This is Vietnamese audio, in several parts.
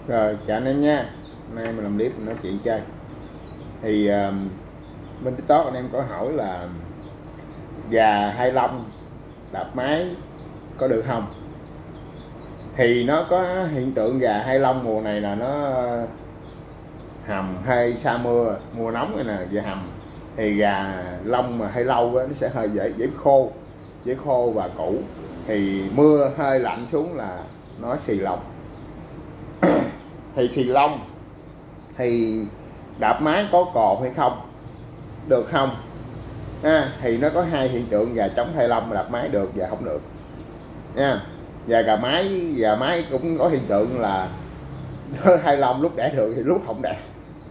Rồi chào anh em nha. Hôm nay mình làm clip mình nói chuyện chơi. Thì bên TikTok anh em có hỏi là gà hai lông đạp máy có được không? Thì nó có hiện tượng gà hai lông mùa này là nó hầm hay sa mùa nóng này nè, về hầm thì gà lông mà hay lâu á, nó sẽ hơi dễ khô và cũ. Thì mưa hơi lạnh xuống là nó xì lông. Thì xì lông thì đạp máy có cồn hay không, được không thì nó có hai hiện tượng: gà trống thay lông đạp máy được và không được nha. Và gà máy cũng có hiện tượng là thay lông lúc đẻ được thì lúc không đẻ.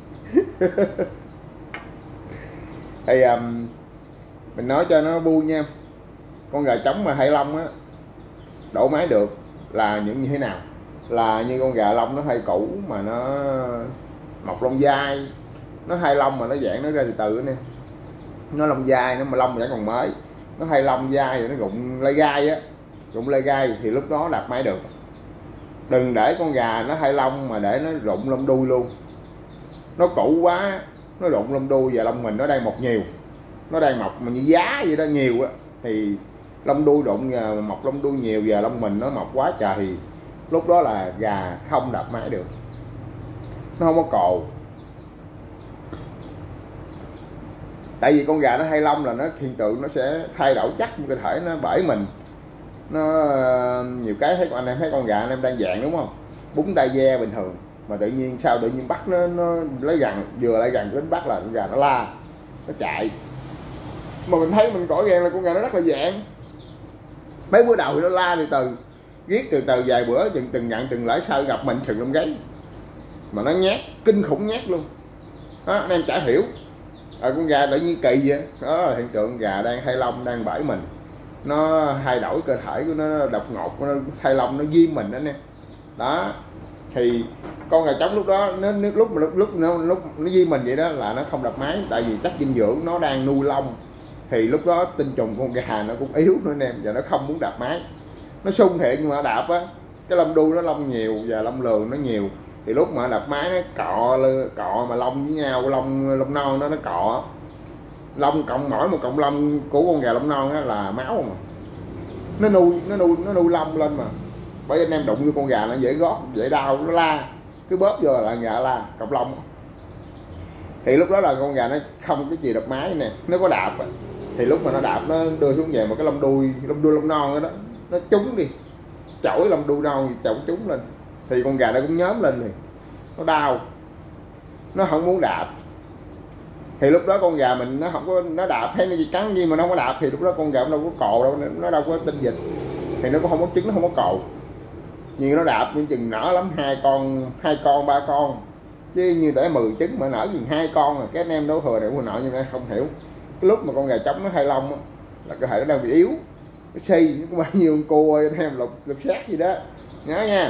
Thì mình nói cho nó vui nha, con gà trống mà thay lông á đổ máy được là những như thế nào? Là như con gà lông nó hơi cũ mà nó mọc lông dai, nó hai lông mà nó dạng nó ra từ từ nè, nó lông dai, nó mà lông vẫn còn mới, nó hai lông dai rồi nó rụng lây gai á, rụng lây gai thì lúc đó đạp máy được. Đừng để con gà nó hai lông mà để nó rụng lông đuôi luôn, nó cũ quá nó rụng lông đuôi và lông mình nó đang mọc nhiều, nó đang mọc mà như giá vậy đó nhiều á, thì lông đuôi rụng mọc lông đuôi nhiều và lông mình nó mọc quá trời thì lúc đó là gà không đạp máy được, nó không có cồ. Tại vì con gà nó hai lông là nó hiện tượng nó sẽ thay đổi chắc cơ thể nó bởi mình. Nó nhiều cái thấy anh em thấy con gà anh em đang dạng đúng không, búng tay ve bình thường mà tự nhiên sao tự nhiên bắt nó lấy gần, vừa lại gần đến bắt là con gà nó la nó chạy. Mà mình thấy mình rõ ràng là con gà nó rất là dạng. Mấy bữa đầu thì nó la từ riết từ vài bữa từng nhận từng lãi sau gặp mình sừng lông gáy mà nó nhát kinh khủng, nhát luôn đó, anh em chả hiểu. Con gà tự nhiên kỳ vậy đó là hiện tượng gà đang thay lông, đang bẫy mình, nó thay đổi cơ thể của nó độc ngột, nó thay lông nó ghim mình đó nè. Đó thì con gà trống lúc đó nó lúc nó ghim mình vậy đó là nó không đạp máy, tại vì chất dinh dưỡng nó đang nuôi lông, thì lúc đó tinh trùng con gà nó cũng yếu nữa nè, và nó không muốn đạp máy. Nó sung thiệt nhưng mà đạp á, cái lông đuôi nó lông nhiều và lông lườn nó nhiều, thì lúc mà đạp máy nó cọ mà lông với nhau, lông non nó cọ lông cộng, mỗi một cọng lông của con gà lông non là máu mà nó nuôi lông lên mà. Bởi anh em đụng vô con gà nó dễ gót dễ đau, nó la cứ bóp vô là gà la cọng lông, thì lúc đó là con gà nó không cái gì đạp máy nè. Nó có đạp thì lúc mà nó đạp nó đưa xuống về một cái lông đuôi lông non đó, nó trúng đi chổi lông đuôi non chổi trúng lên thì con gà nó cũng nhóm lên thì nó đau, nó không muốn đạp. Thì lúc đó con gà mình nó không có, nó đạp hay nó gì cắn gì mà nó không có đạp thì lúc đó con gà nó đâu có cồ đâu, nó đâu có tinh dịch thì nó cũng không có trứng, nó không có cồ. Nhưng nó đạp những chừng nở lắm, hai con ba con, chứ như để 10 trứng mà nở chừng 2 con là cái anh em đấu thừa này của nọ, nhưng mà không hiểu cái lúc mà con gà trống nó hai lông á, là cơ thể nó đang bị yếu, nó xi, nó có bao nhiêu con cua anh em lục xác gì đó nhớ nha.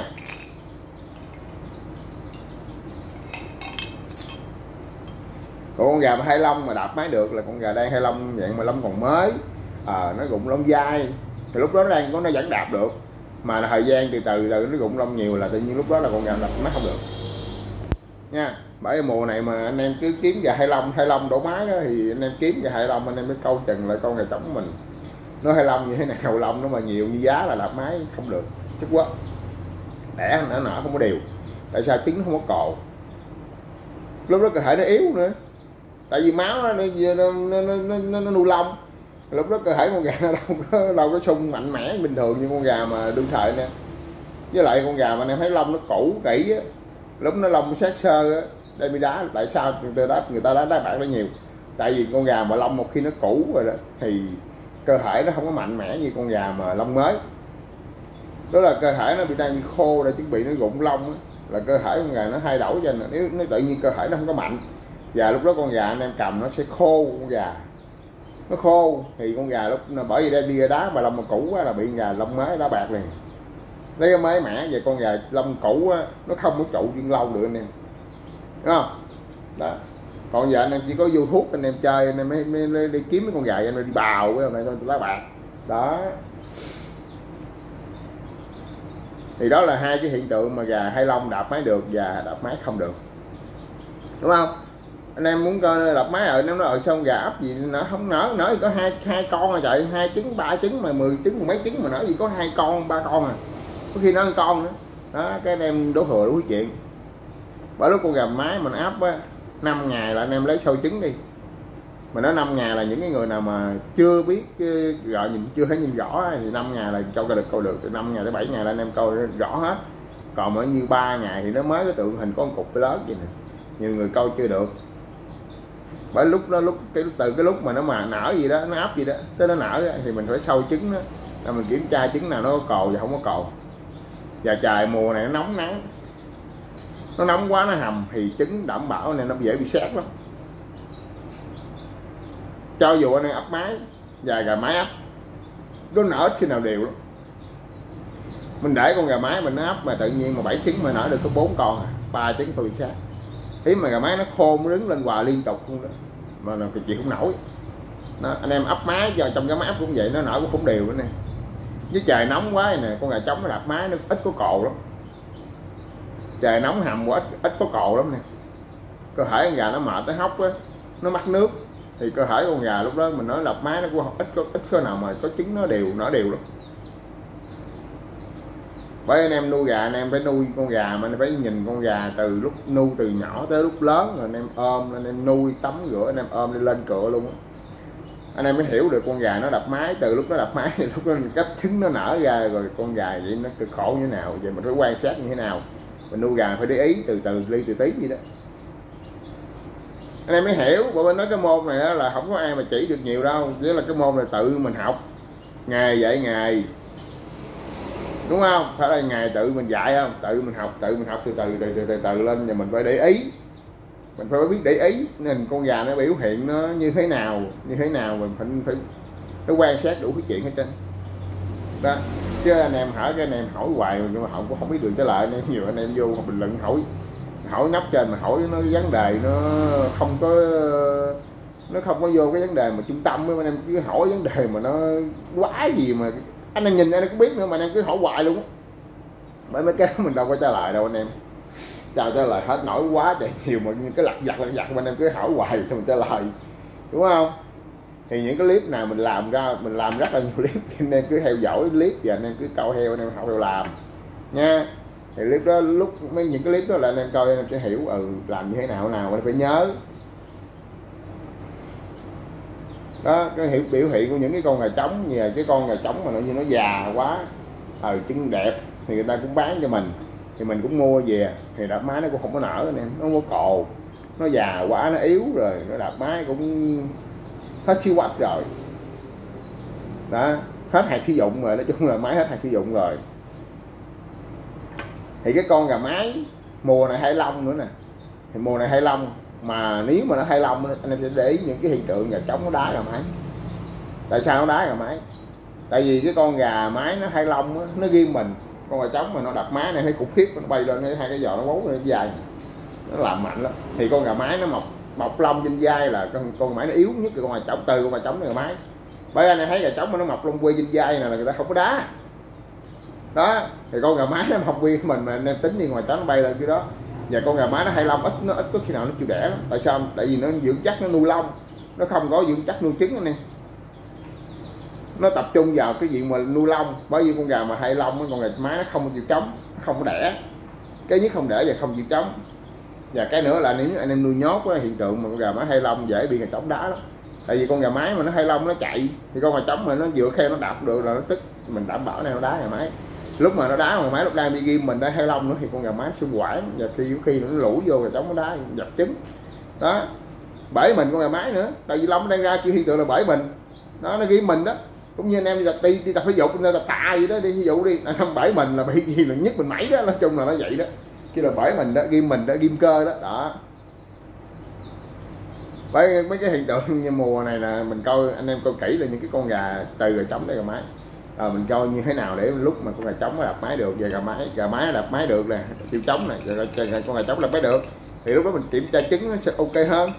Còn con gà mà hai lông mà đạp máy được là con gà đang hai lông dạng mà lông còn mới, nó rụng lông dai thì lúc đó nó vẫn đạp được, mà thời gian từ nó rụng lông nhiều là tự nhiên lúc đó là con gà đạp máy không được nha. Bởi mùa này mà anh em cứ kiếm gà hai lông đổ máy đó thì anh em kiếm gà hai lông anh em mới câu chừng lại con gà trống mình nó hai lông như thế này, đầu lông nó mà nhiều như giá là đạp máy không được, chắc quá đẻ nó nở không có đều. Tại sao? trứng nó không có cồ, lúc đó cơ thể nó yếu nữa, tại vì máu nó nuôi lông, lúc đó cơ thể con gà nó đâu có sung mạnh mẽ bình thường như con gà mà đương thời nè. Với lại con gà mà anh em thấy lông nó cũ kỹ á, lúc nó lông sát sơ á, đây bị đá. Tại sao người ta đá bạc nó nhiều? Tại vì con gà mà lông một khi nó cũ rồi đó thì cơ thể nó không có mạnh mẽ như con gà mà lông mới, đó là cơ thể nó đang bị khô, để chuẩn bị nó rụng lông á, là cơ thể con gà nó thay đổi cho nên nếu nó tự nhiên cơ thể nó không có mạnh, và lúc đó con gà anh em cầm nó sẽ khô, con gà nó khô thì con gà lúc bởi vì đem đi ra đá mà lông mà cũ quá là bị gà lông mới đá bạc liền, lấy cái mới mẻ về con gà lông cũ á, nó không có trụ chân lâu được anh em, đúng không? Đó. Còn giờ anh em chỉ có vô thuốc anh em chơi, anh em mới đi kiếm cái con gà anh em đi bào cái này cho lá bạc đó. Thì đó là hai cái hiện tượng mà gà hai lông đạp máy được và đạp máy không được, đúng không? Anh em muốn coi đạp máy ở, nếu nó ở xong gà ấp gì nó không nở thì có hai con à chạy, 2 trứng 3 trứng mà 10 trứng 10 mấy trứng mà nở gì có 2 con 3 con à, có khi nó ăn con nữa đó. Cái anh em đổ thừa đủ chuyện. Bởi lúc con gà mái mình ấp á 5 ngày là anh em lấy sâu trứng đi, mà nó 5 ngày là những cái người nào mà chưa biết gọi nhìn chưa thấy nhìn rõ thì 5 ngày là câu được từ 5 ngày tới 7 ngày là anh em câu rõ hết. Còn ở như 3 ngày thì nó mới cái tượng hình con cục lớn vậy nè, nhiều người câu chưa được. Bởi lúc đó từ cái lúc mà nó mà nở gì đó, nó ấp gì đó tới nó nở thì mình phải sâu trứng đó, là mình kiểm tra trứng nào nó có cồ và không có cồ. Và trời mùa này nó nóng nắng, nó nóng quá nó hầm thì trứng đảm bảo này nó dễ bị sét lắm. Cho dù anh em ấp máy và gà mái ấp nó nở ít khi nào đều lắm. Mình để con gà mái mình nó ấp mà tự nhiên mà 7 trứng mà nở được có 4 con à, 3 trứng có bị sát. Ý mà gà mái nó khôn, nó đứng lên hoài liên tục luôn đó, mà là cái chuyện không nổi đó. Anh em ấp mái giờ trong cái máy ấp cũng vậy, nó nở cũng không đều nữa nè. Với trời nóng quá này nè, con gà trống nó đạp mái nó ít có cồ lắm, trời nóng hầm quá ít có cồ lắm nè. Cơ thể con gà nó mệt nó hóc á, nó mắc nước thì cơ thể con gà lúc đó mình nói đạp mái nó cũng ít có nào mà có trứng nó đều nở đều lắm. Bởi anh em nuôi gà anh em phải nuôi con gà mà anh phải nhìn con gà từ lúc nuôi từ nhỏ tới lúc lớn, rồi anh em ôm, anh em nuôi tắm rửa, anh em ôm đi lên cựa luôn. Anh em mới hiểu được con gà nó đập máy, từ lúc nó đập máy thì lúc nó cấp trứng nó nở ra, rồi con gà vậy nó cực khổ như thế nào, vậy mình phải quan sát như thế nào. Mình nuôi gà phải để ý từ ly từ tí gì đó anh em mới hiểu. Bởi bên nói cái môn này là không có ai mà chỉ được nhiều đâu, chỉ là cái môn này tự mình học, nghề dạy nghề, đúng không? Phải là ngày tự mình dạy không, tự mình học từ lên, và mình phải để ý, mình phải biết để ý nên con gà nó biểu hiện nó như thế nào mình phải quan sát đủ cái chuyện hết trơn đó. Chứ anh em hỏi cái anh em hỏi hoài nhưng mà họ cũng không biết được trả lời. Anh em nhiều anh em vô bình luận hỏi nắp trên mà hỏi nó vấn đề nó không có vô cái vấn đề mà trung tâm. Anh em cứ hỏi vấn đề mà nó quá gì mà anh em nhìn anh em cũng biết nữa mà anh em cứ hỏi hoài luôn á. Bởi mấy cái mình đâu có trả lời đâu anh em, chào trả lời hết nổi quá trời nhiều mà cái lặt vặt mà anh em cứ hỏi hoài thì mình trả lời, đúng không? Thì những cái clip nào mình làm rất là nhiều clip, anh em cứ theo dõi clip và anh em cứ câu theo, anh em học theo làm nha. Thì clip đó những cái clip đó là anh em coi anh em sẽ hiểu làm như thế nào anh phải nhớ đó. Cái biểu hiện của những cái con gà trống, như là cái con gà trống mà nó già quá trứng đẹp thì người ta cũng bán cho mình, thì mình cũng mua về thì đạp máy nó cũng không có nở anh em, nó không có cồ, nó già quá nó yếu rồi, nó đạp máy cũng hết siêu quách rồi đó, hết hạn sử dụng rồi, nói chung là máy hết hạn sử dụng rồi. Thì cái con gà mái mùa này 25 nữa nè, thì mùa này 25 mà nếu mà nó 25 anh em sẽ để ý những cái hiện tượng gà trống nó đá gà mái. Tại sao nó đá gà mái? Tại vì cái con gà mái nó 25 á, nó ghim mình. Con gà trống mà nó đập mái này thấy khủng khiếp, nó bay lên hai cái giò nó bấu lên dài, nó làm mạnh lắm. Thì con gà mái nó mọc lông trên vai là con mái nó yếu nhất cái con gà trống, từ con gà trống gà mái. Bởi anh em thấy gà trống mà nó mọc lông quy trên vai này là người ta không có đá đó. Thì con gà mái nó mọc quy của mình mà anh em tính đi, ngoài trống nó bay lên cái đó. Và con gà mái nó 25 nó ít có khi nào nó chịu đẻ lắm. Tại sao? Tại vì nó dưỡng chắc nó nuôi lông, nó không có dưỡng chắc nuôi trứng anh em, nó tập trung vào cái chuyện mà nuôi lông. Bởi vì con gà mà hay lông, con gà mái nó không chịu trống, nó không có đẻ. Cái nhất không đẻ và không chịu trống. Và cái nữa là nếu anh em nuôi nhốt á, hiện tượng mà con gà mái hay lông dễ bị gà trống đá lắm. Tại vì con gà mái mà nó hay lông nó chạy, thì con gà trống mà nó vừa khe nó đạp được là nó tức, mình đảm bảo này nó đá gà mái. Lúc mà nó đá gà mái lúc đang đi ghim mình đã hay lông nữa thì con gà mái xung quảng, và khi nó lũ vô gà trống nó đá dập trứng đó. Bể mình con gà mái nữa, tại vì lông nó đang ra chưa hiện tượng là bể mình đó, nó ghim mình đó. Cũng như anh em đi tập thể dục, đi tập tạ gì đó, đi ví dụ đi trong bể mình là bị gì là nhất mình mẩy đó, nói chung là nó vậy đó. Khi là bể mình đó, ghim cơ đó đó. Với mấy cái hiện tượng như mùa này là mình coi, anh em coi kỹ là những cái con gà từ gà trống tới gà mái, mình coi như thế nào để lúc mà con gà trống nó đạp máy được, và gà mái nó đạp máy được nè, siêu trống này, con gà trống đạp máy được, thì lúc đó mình kiểm tra trứng nó sẽ ok hơn.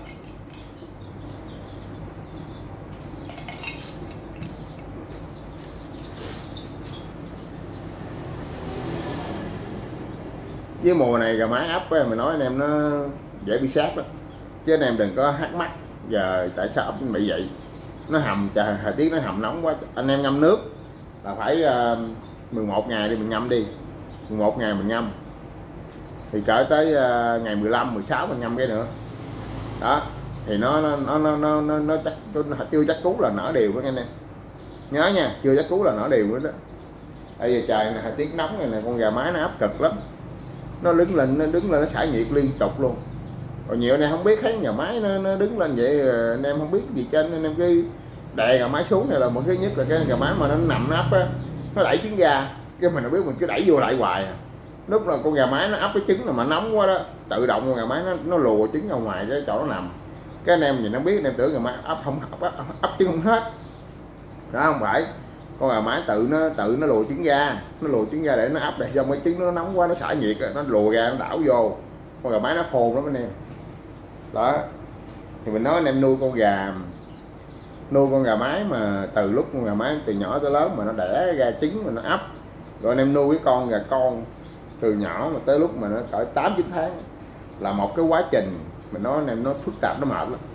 Với mùa này gà mái ấp á, mình nói anh em nó dễ bị sát đó, chứ anh em đừng có thắc mắc giờ tại sao ấp bị vậy. Nó hầm trời thời tiết nó hầm nóng quá, anh em ngâm nước là phải 11 ngày đi, mình ngâm đi 11 ngày mình ngâm thì cỡ tới ngày 15 16 mình ngâm cái nữa đó, thì nó chắc chưa chắc cú là nở đều đó anh em nhớ nha, chưa chắc cú là nở đều nữa đó. Bây giờ trời này thời tiết nóng này nè, con gà mái nó ấp cực lắm, nó đứng lên nó xả nhiệt liên tục luôn. Rồi nhiều anh em không biết thấy gà mái nó đứng lên vậy, anh em không biết gì trên, anh em cứ đè gà mái xuống. Này là một cái nhất là cái gà mái mà nó nằm nó ấp á, nó đẩy trứng ra cái mình không biết, mình cứ đẩy vô lại hoài à. Lúc là con gà mái nó ấp cái trứng là mà nóng quá đó, tự động con gà mái nó lùa trứng ra ngoài cái chỗ nó nằm, cái anh em nhìn không biết, anh em tưởng gà mái ấp không ấp trứng không hết đó, không phải. Con gà mái tự nó lùa trứng ra, để nó ấp đây, xong cái trứng nó nóng quá nó xả nhiệt nó lùa ra nó đảo vô. Con gà mái nó khôn lắm anh em đó. Thì mình nói anh em nuôi con gà mái mà từ lúc con gà mái từ nhỏ tới lớn mà nó đẻ ra trứng mà nó ấp, rồi anh em nuôi cái con gà con từ nhỏ mà tới lúc mà nó cỡ 8-9 tháng là một cái quá trình mình nói anh em nó phức tạp, nó mệt lắm.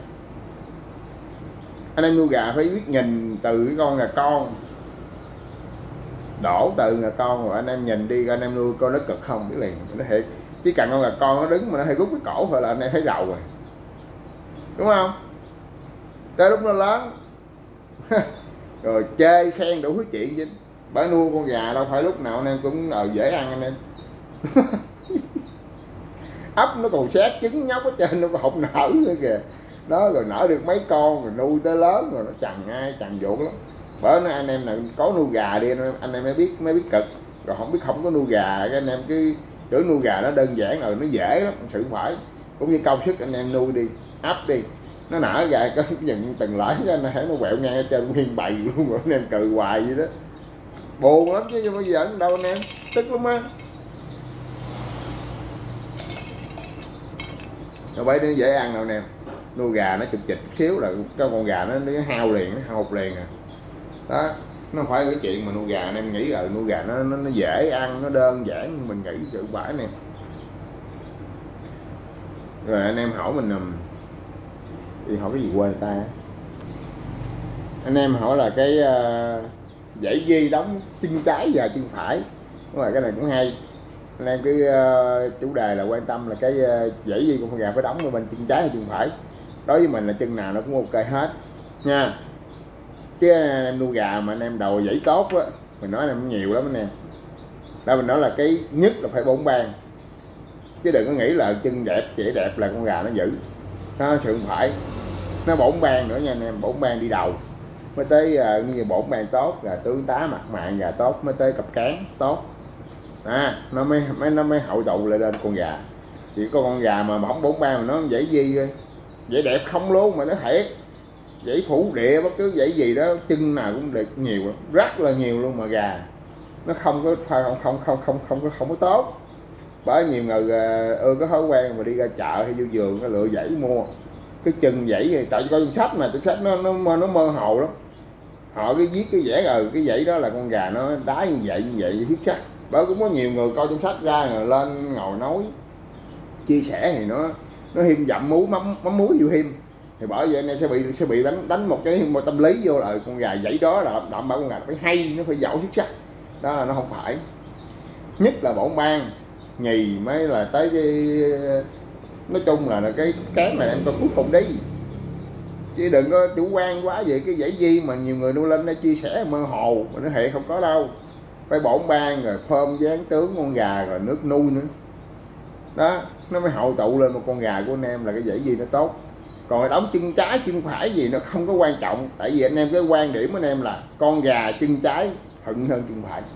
Anh em nuôi gà phải biết nhìn từ cái con gà con, đổ từ gà con rồi anh em nhìn đi, anh em nuôi coi nó cực không biết liền, nó thiệt. Chỉ cần con gà con nó đứng mà nó hay rút cái cổ thôi là anh em thấy đầu rồi, đúng không? Tới lúc nó lớn rồi chê khen đủ thứ chuyện chứ, bởi nuôi con gà đâu phải lúc nào anh em cũng dễ ăn anh em. Ấp nó còn xét trứng nhóc ở trên nó còn không nở nữa kìa đó, rồi nở được mấy con rồi nuôi tới lớn rồi nó chằn vuột lắm. Bởi nó anh em nào có nuôi gà đi anh em mới biết cực, rồi không có nuôi gà cái anh em cứ tưởng nuôi gà nó đơn giản rồi nó dễ lắm, sự phải cũng như công sức anh em nuôi đi, ấp đi, nó nở gà có nhận từng lõi cái anh thấy nó quẹo ngang ở trên nguyên bầy luôn, rồi anh em cười hoài vậy đó, buồn lắm chứ bây giờ đâu anh em, tức lắm á. Rồi bởi nó dễ ăn đâu nè, nuôi gà nó chụp chịch chút xíu là cái con gà nó hao liền, nó hao liền à đó. Nó không phải cái chuyện mà nuôi gà anh em nghĩ là nuôi gà nó dễ ăn, nó đơn giản như mình nghĩ sự bãi nè. Rồi anh em hỏi mình thì hỏi cái gì quên người ta, anh em hỏi là cái dãy dây đóng chân trái và chân phải, đúng rồi, cái này cũng hay. Anh em cái chủ đề là quan tâm là cái dãy dây con gà phải đóng ở bên chân trái hay chân phải. Đối với mình là chân nào nó cũng ok hết nha, chứ anh em nuôi gà mà anh em đầu dãy tốt á, mình nói anh em nhiều lắm anh em đó. Mình nói là cái nhất là phải 4 ban, chứ đừng có nghĩ là chân đẹp chỉ đẹp là con gà nó giữ, nó sự phải nó 4 ban nữa nha anh em, 4 ban đi đầu mới tới như 4 ban tốt là tướng tá mặt mạn gà tốt mới tới cặp cán tốt nó mới hậu tụ lại lên con gà. Chỉ có con gà mà bỏng 4 ban mà nó dãy gì dãy đẹp không luôn mà nó thiệt, dãy phủ địa bất cứ dãy gì đó chân nào cũng đẹp nhiều lắm, rất là nhiều luôn, mà gà nó không có tốt. Bởi nhiều người có thói quen mà đi ra chợ hay vô vườn nó lựa dãy mua cái chân dãy, tại coi trong sách mà trong sách nó mơ hồ lắm, họ cứ viết cái vẽ rồi cái dãy đó là con gà nó đá như vậy thiết sắc. Bởi cũng có nhiều người coi trong sách ra rồi lên ngồi nói chia sẻ thì nó hiêm dặm mắm muối vô hiêm, thì bởi vậy anh em sẽ bị đánh một tâm lý vô là con gà dãy đó là đảm bảo con gà nó phải hay, nó phải giỏi xuất sắc, đó là nó không phải. Nhất là bổn ban nhì mới là tới cái, nói chung là cái cán này em coi cuối cùng đi, chứ đừng có chủ quan quá về cái dãy di mà nhiều người nuôi lên đây chia sẻ mơ hồ mà nó hệ không có đâu. Phải bổn ban rồi phơm dáng tướng con gà rồi nước nuôi nữa đó, nó mới hậu tụ lên một con gà của anh em là cái dãy gì nó tốt. Còn đóng chân trái chân phải gì nó không có quan trọng, tại vì anh em cái quan điểm anh em là con gà chân trái hận hơn chân phải.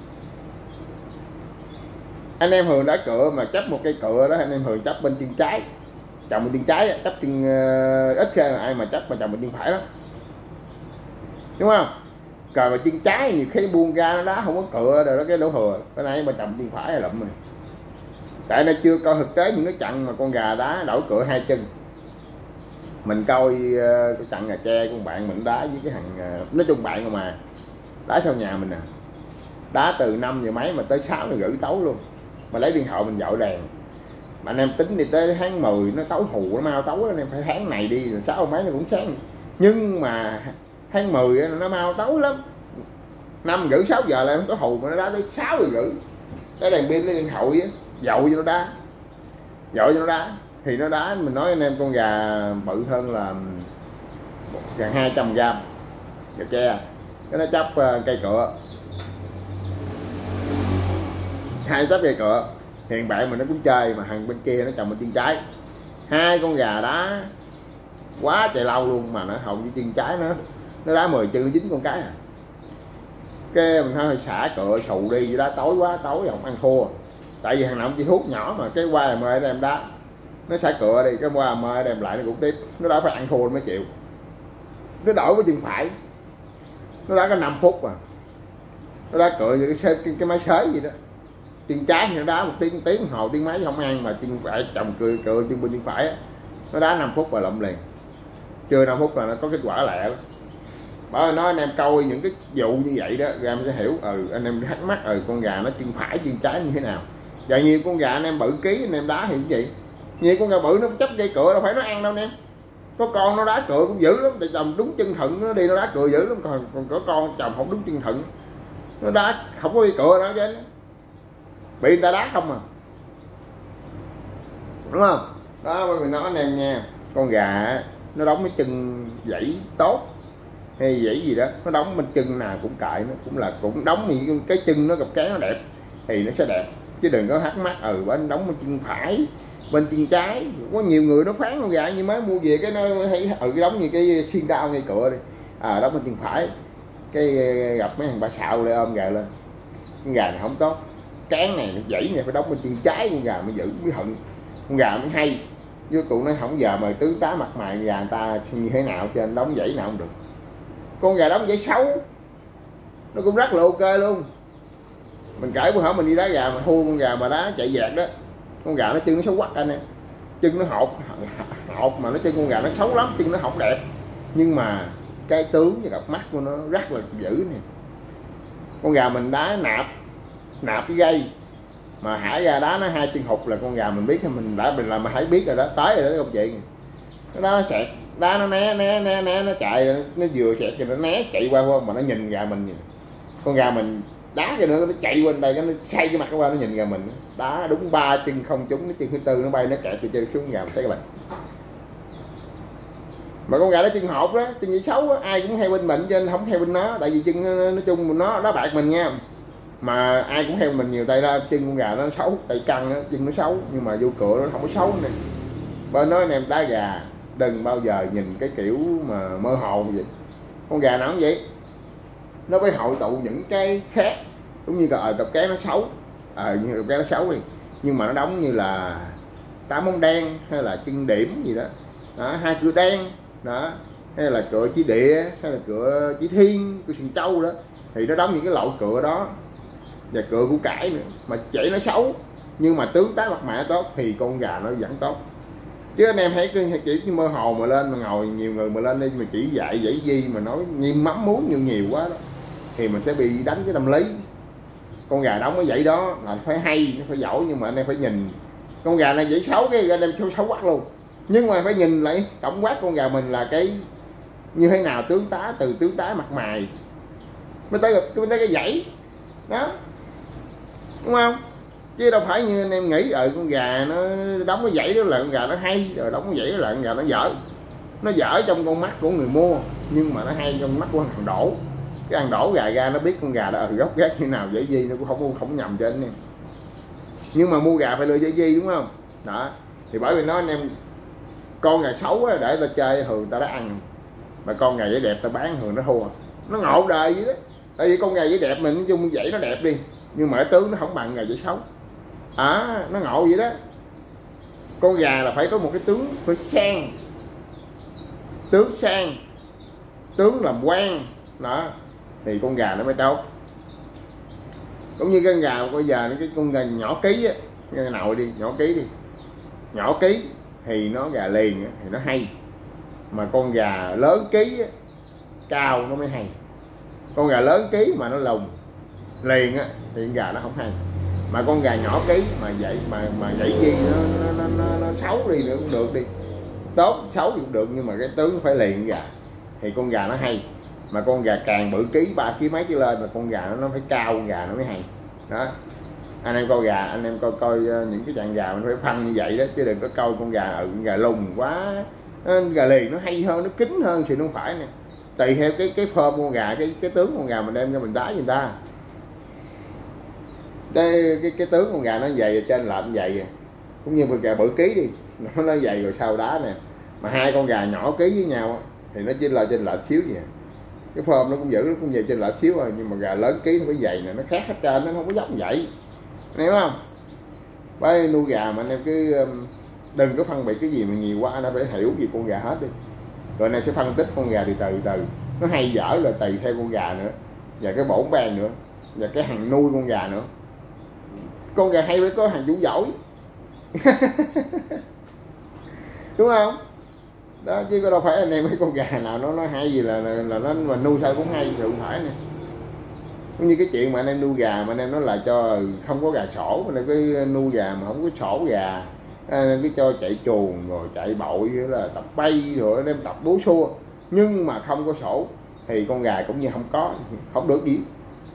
Anh em thường đã cựa mà chấp một cây cựa đó, anh em thường chấp bên chân trái, chồng bên chân trái, chấp chân ít khi ai mà chấp mà chồng bên chân phải đó, đúng không? Cờ mà chân trái nhiều khi buông ra nó đá không có cựa rồi đó, cái đổ thừa cái này mà chồng chân phải là lụm rồi. Tại nó chưa coi thực tế những cái trận mà con gà đá đổi cựa hai chân. Mình coi cái trận gà tre của bạn mình đá với cái thằng nói chung bạn mà đá sau nhà mình nè, đá từ 5 giờ mấy mà tới 6 giờ rưỡi tối luôn mà lấy điện thoại mình dội đèn. Mà anh em tính đi tới tháng 10 nó tối hù, nó mau tối, anh em phải tháng này đi rồi 6 mấy nó cũng sáng. Nhưng mà tháng 10 nó mau tối lắm, 5 rưỡi 6 giờ là nó tối hù, mà nó đá tới 6 giờ rưỡi. Cái đèn pin lấy điện thoại á, dội cho nó đá, dội cho nó đá thì nó đá. Mình nói anh em con gà bự hơn là gần 200 gram gà tre, cái nó chấp cây cựa, 2 chấp cây cựa. Hiện bạn mình nó cũng chơi, mà thằng bên kia nó trồng bên chân trái. 2 con gà đá quá trời lâu luôn, mà nó hầu như chân trái nó đá 10 chân 9 con cái à. Cái mình thôi xả cựa xù đi, đá tối quá, tối không ăn thua. Tại vì thằng nào chỉ hút nhỏ, mà cái qua mời đem đá, nó xả cựa đi, cái qua mời đem lại nó cũng tiếp, nó đã phải ăn thua mới chịu. Nó đổi với chân phải, nó đá có 5 phút à, nó đá cựa như cái máy xới gì đó. Chân trái thì nó đá một tiếng hồ tiếng mấy không ăn, mà chân phải chồng cựa chân bên chân phải á, nó đá 5 phút và lụm liền. Chưa 5 phút là nó có kết quả lẹ lắm. Bởi nói anh em coi những cái vụ như vậy đó, rồi em sẽ hiểu anh em thắc mắc con gà nó chân phải chân trái như thế nào. Và nhiều con gà anh em bự ký anh em đá thì cũng vậy, nhiều con gà bự nó chấp cây cựa đâu phải nó ăn đâu anh em. Có con nó đá cựa cũng dữ lắm, để chồng đúng chân thuận nó đi nó đá cựa dữ lắm. Còn có con chồng không đúng chân thuận, nó đá không có đi cựa nữa chứ, bị người ta đá không à, đúng không? Đó mình nói anh em nha, con gà nó đóng cái chân dãy tốt hay dãy gì đó, nó đóng bên chân nào cũng cậy, nó cũng đóng thì cái chân nó gặp cái nó đẹp thì nó sẽ đẹp, chứ đừng có thắc mắc bên đóng bên chân phải bên chân trái. Có nhiều người nó phán con gà như mới mua về cái nó hay cái đóng như cái xiên đao ngay cựa đi, đóng bên chân phải, cái gặp mấy thằng bà xạo lại ôm gà lên. Con gà này không tốt, cán này nó dãy này phải đóng bên chân trái, con gà mới giữ mới hận, con gà mới hay. Với cụ nói không giờ mà tướng tá mặt mày gà người ta như thế nào trên đóng dãy nào không được. Con gà đóng dãy xấu nó cũng rất là ok luôn. Mình kể bữa hổm mình đi đá gà mà thua con gà mà đá chạy vẹt đó, con gà nó chân nó xấu quắc anh em, chân nó hột mà nó chân con gà nó xấu lắm, chân nó không đẹp, nhưng mà cái tướng và cặp mắt của nó rất là dữ nè. Con gà mình đá nạp cái gây mà hải ra đá nó 2 chân hụt là con gà mình biết, mình đã mình làm mà thấy biết rồi đó, tới rồi đó công chuyện. Nó xẹt đá, nó né nó chạy, nó vừa xẹt thì nó né chạy qua mà nó nhìn gà mình vậy. Con gà mình đá cái nữa nó chạy bên đây, nó xoay cái mặt qua nó nhìn gà mình, đá đúng 3 chân không trúng, cái chân thứ tư nó bay nó kẹt từ chân xuống gà mình thấy các bạn. Mà con gà đó chân hột đó, chân gì xấu đó, ai cũng theo bên mình cho nên không theo bên nó, tại vì chân nói chung nó đá bạc mình nha, mà ai cũng theo mình nhiều tay ra chân con gà nó xấu, tay căng đó, chân nó xấu, nhưng mà vô cửa nó không có xấu nè. Bên nói anh em đá gà đừng bao giờ nhìn cái kiểu mà mơ hồ vậy. Con gà nào cũng vậy, nó phải hội tụ những cái khác, cũng như cặp cái nó xấu, như cặp cái nó xấu đi, nhưng mà nó đóng như là 8 móng đen hay là chân điểm gì đó, 2 cửa đen đó, hay là cửa chỉ địa hay là cửa chỉ thiên, cửa sừng trâu đó, thì nó đóng những cái loại cửa đó. Và cửa củ cải nữa, mà chạy nó xấu nhưng mà tướng tá mặt mày tốt thì con gà nó vẫn tốt. Chứ anh em thấy chỉ mơ hồ mà lên mà ngồi nhiều người mà lên đây mà chỉ dạy gì mà nói nghiêm mắm muối nhiều quá đó, thì mình sẽ bị đánh cái tâm lý. Con gà đóng cái dãy đó là phải hay, nó phải giỏi, nhưng mà anh em phải nhìn con gà này dãy xấu cái anh em xấu quắc luôn, nhưng mà phải nhìn lại tổng quát con gà mình là cái như thế nào, tướng tá, từ tướng tá mặt mày mới tới cái dãy đó, đúng không? Chứ đâu phải như anh em nghĩ con gà nó đóng cái dãy đó là con gà nó hay, rồi đóng cái dãy đó là con gà nó dở trong con mắt của người mua, nhưng mà nó hay trong mắt của thằng đổ. Cái thằng đổ gà ra nó biết con gà đó gốc gác như nào, dãy gì nó cũng không nhầm cho anh em. Nhưng mà mua gà phải lựa dãy gì, đúng không? Đó thì bởi vì nói anh em, con gà xấu á, để ta chơi thường ta đã ăn, mà con gà dãy đẹp ta bán thường nó thua, nó ngộ đời vậy đó. Tại vì con gà dãy đẹp mình chung dãy nó đẹp đi, nhưng mà cái tướng nó không bằng gà dãy xấu, nó ngộ vậy đó. Con gà là phải có một cái tướng phải sang, tướng làm quan đó thì con gà nó mới tốt. Cũng như con gà bây giờ cái con gà nhỏ ký á, cái nào đi nhỏ ký thì nó gà liền thì nó hay, mà con gà lớn ký á, cao nó mới hay. Con gà lớn ký mà nó lùn liền á thì con gà nó không hay. Mà con gà nhỏ ký mà vậy mà vậy chi nó xấu đi nữa cũng được đi, tốt xấu cũng được, nhưng mà cái tướng phải liền gà thì con gà nó hay. Mà con gà càng bự ký 3 ký mấy trở lên mà con gà nó phải cao, con gà nó mới hay đó. Anh em coi gà, anh em coi những cái chàng gà mình phải phân như vậy đó, chứ đừng có coi con gà gà lùn quá, gà liền nó hay hơn, nó kín hơn thì không phải nè. Tùy theo cái form con gà, cái tướng con gà mình đem cho mình đá người ta. Cái tướng con gà nó dày ở trên lợn dày, cũng như con gà bự ký đi nó dày rồi sau đá nè. Mà hai con gà nhỏ ký với nhau thì nó chỉ là trên lệch xíu vậy, cái form nó cũng giữ, nó cũng về trên lệch xíu rồi, nhưng mà gà lớn ký nó phải dày nè, nó khác hết trơn, nó không có giống vậy, hiểu không? Với nuôi gà mà anh em cứ đừng có phân biệt cái gì mà nhiều quá, nó phải hiểu gì con gà hết đi, rồi này sẽ phân tích con gà từ từ nó hay dở là tùy theo con gà nữa, và cái bổn ban nữa, và cái hàng nuôi con gà nữa. Con gà hay phải có hàng chủ giỏi đúng không đó, chứ đâu phải anh em mấy con gà nào nó hay gì là nó mà nuôi sao cũng hay thì không phải nè. Cũng như cái chuyện mà anh em nuôi gà mà anh em nói là cho không có gà sổ, anh em cái nuôi gà mà không có sổ gà, anh em cứ cho chạy chuồng rồi chạy bội là tập bay rồi anh em tập búa xua, nhưng mà không có sổ thì con gà cũng như không được gì,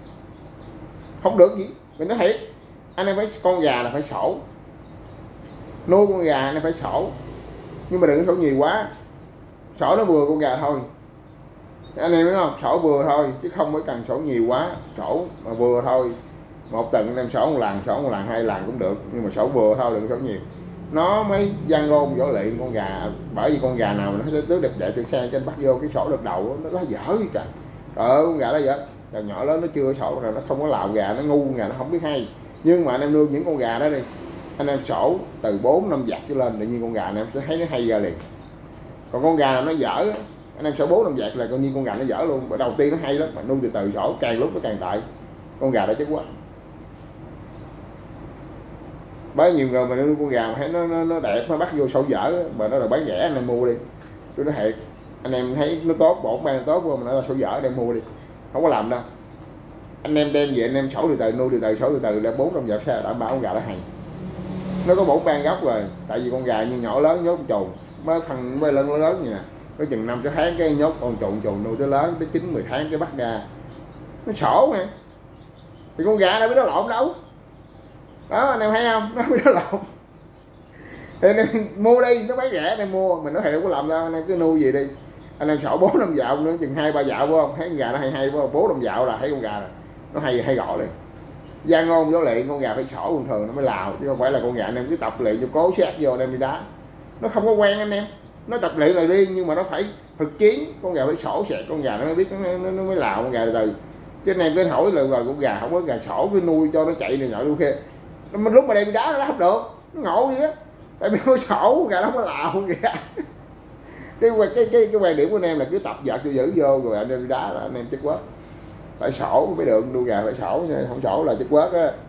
mình nói thiệt. Anh em phải con gà là phải sổ, nuôi con gà nó phải sổ, nhưng mà đừng có sổ nhiều quá, sổ nó vừa con gà thôi, anh em biết không? Sổ vừa thôi chứ không phải cần sổ nhiều quá, sổ mà vừa thôi. Một tuần anh em sổ một lần 2 lần cũng được, nhưng mà sổ vừa thôi, đừng sổ nhiều, nó mới văn ngôn võ luyện con gà. Bởi vì con gà nào nó sẽ tước đẹp chạy từ xe trên bắt vô cái sổ đợt đầu nó dở gì trời, con gà đó dở. Gà nhỏ lớn nó chưa có sổ rồi, nó không có lạo gà, nó ngu, gà nó không biết hay. Nhưng mà anh em nuôi những con gà đó đi, anh em sổ từ 4-5 vạch trở lên, tự nhiên con gà anh em sẽ thấy nó hay ra liền. Còn con gà nó dở, anh em sổ 4-5 vạch là coi như con gà nó dở luôn. Đầu tiên nó hay lắm, mà nuôi từ từ sổ càng lúc nó càng tệ, con gà đó chết quá. Bởi nhiều người mà nuôi con gà mà thấy nó đẹp, nó bắt vô sổ dở mà nó là bán rẻ, anh em mua đi. Tôi nói thiệt, anh em thấy nó tốt, bổn ban tốt mà nó là sổ dở, đem mua đi, không có làm đâu. Anh em đem về anh em sổ từ từ, nuôi từ từ, sổ từ từ, đem 4-5 vạch xe đảm bảo con gà đó hay. Nó có bổn ban gốc rồi, tại vì con gà như nhỏ lớn nhốt chuồng mới phần mới lớn như nè, có chừng 5-6 tháng cái nhốt con chuồng nuôi tới lớn tới 9-10 tháng cái bắt ra nó sổ nè, thì con gà đâu biết nó lộn đâu đó, anh em thấy không, nó biết nó lộn. Thì anh em mua đi, nó bán rẻ anh em mua, mình nói thiệt không có làm đâu, anh em cứ nuôi gì đi, anh em sổ 4-5 dạo nữa, chừng 2-3 dạo phải không, thấy con gà nó hay phải không, 4-5 dạo là thấy con gà này nó hay gọi liền. Gia ngôn võ luyện con gà phải sổ bình thường nó mới lào, chứ không phải là con gà anh em cứ tập luyện cho cố sát vô anh em đi đá, nó không có quen anh em. Nó tập luyện là riêng, nhưng mà nó phải thực chiến, con gà phải sổ sẹt con gà nó mới biết, nó mới lào con gà từ từ. Chứ anh em cứ hỏi là rồi con gà không có gà sổ, cứ nuôi cho nó chạy này nọ luôn kia, lúc mà đem đi đá nó không được, nó ngộ đi đó, tại vì nó sổ con gà nó không có lào con gà. Cái quan điểm của anh em là cứ tập vợt cho giữ vô rồi anh em đi đá là anh em chết quết. Phải sổ mới được, nuôi gà phải sổ nha, không sổ là chết quết á.